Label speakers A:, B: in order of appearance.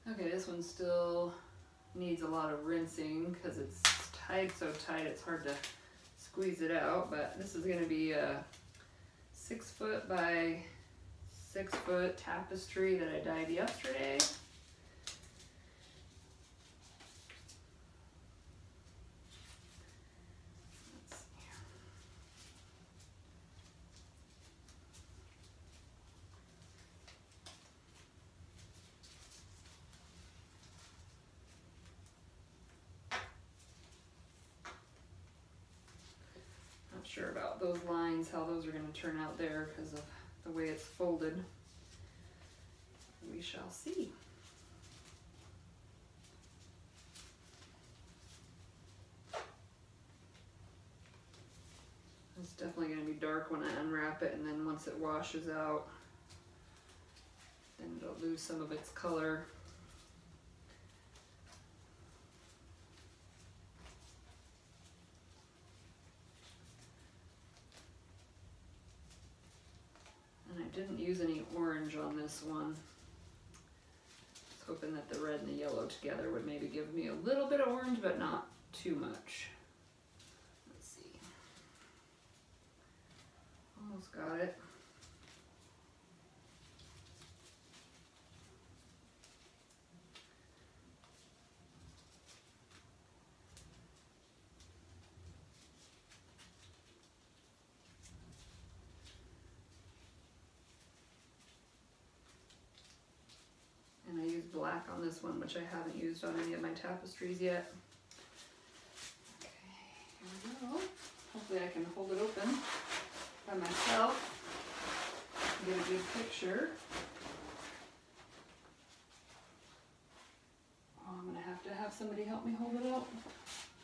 A: Okay, this one still needs a lot of rinsing because it's tied so tight it's hard to squeeze it out, but this is going to be a 6 foot by 6 foot tapestry that I dyed yesterday. Sure about those lines, how those are going to turn out there because of the way it's folded. We shall see. It's definitely going to be dark when I unwrap it, and then once it washes out, then it'll lose some of its color. Didn't use any orange on this one. I was hoping that the red and the yellow together would maybe give me a little bit of orange, but not too much. Let's see. Almost got it. Black on this one, which I haven't used on any of my tapestries yet. Okay, here we go. Hopefully I can hold it open by myself and get a good picture. Oh, I'm gonna have somebody help me hold it out.